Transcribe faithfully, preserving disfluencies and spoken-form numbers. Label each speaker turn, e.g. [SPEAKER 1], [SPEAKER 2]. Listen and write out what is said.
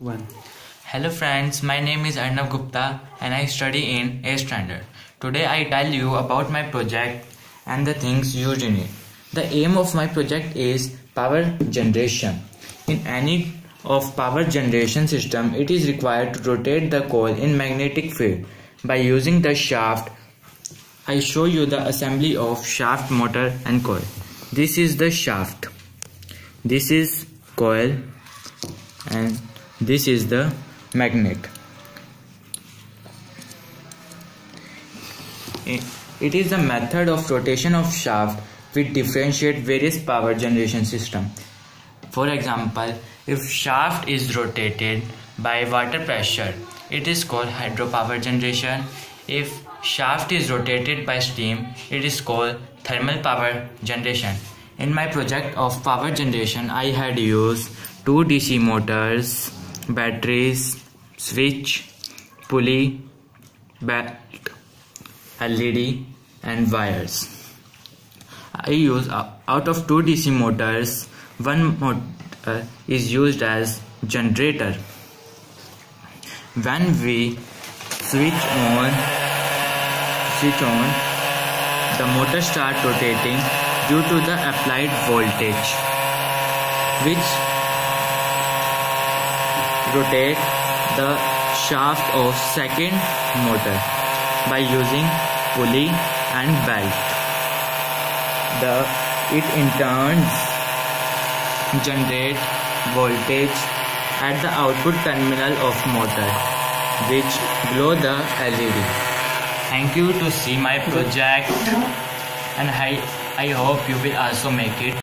[SPEAKER 1] One.
[SPEAKER 2] Hello friends, my name is Arnav Gupta and I study in eighth standard. Today I tell you about my project and the things used in it. The aim of my project is power generation. In any of power generation system, it is required to rotate the coil in magnetic field. By using the shaft, I show you the assembly of shaft, motor and coil. This is the shaft. This is coil and this is the magnet. It is the method of rotation of shaft which differentiate various power generation system. For example, if shaft is rotated by water pressure, it is called hydropower generation. If shaft is rotated by steam, it is called thermal power generation. In my project of power generation, I had used two D C motors, batteries, switch, pulley, belt, L E D and wires. I use uh, out of two D C motors, one motor is used as generator. When we switch on, switch on, the motor starts rotating due to the applied voltage, which rotate the shaft of second motor by using pulley and belt. The it in turn generate voltage at the output terminal of motor, which glow the L E D. Thank you to see my project, and I, I hope you will also make it.